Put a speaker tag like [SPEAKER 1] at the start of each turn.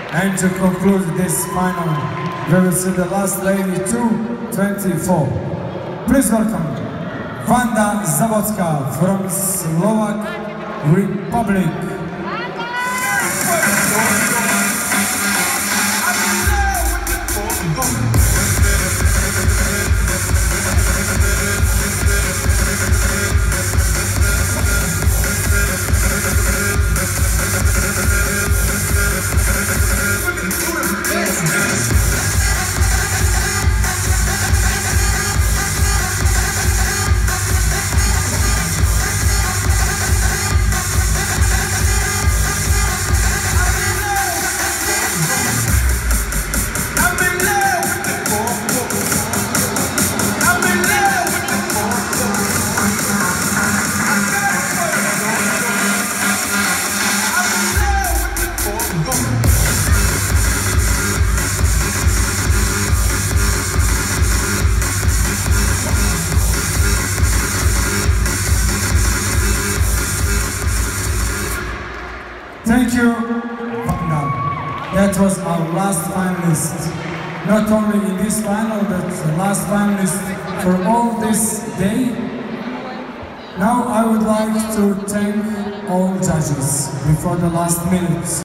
[SPEAKER 1] And to conclude this final, we will see the last lady 224. Please welcome Wanda Zawocka from Slovak Republic. Thank you, Wanda. That was our last finalist. Not only in this final, but the last finalist for all this day. Now I would like to thank all judges before the last minutes.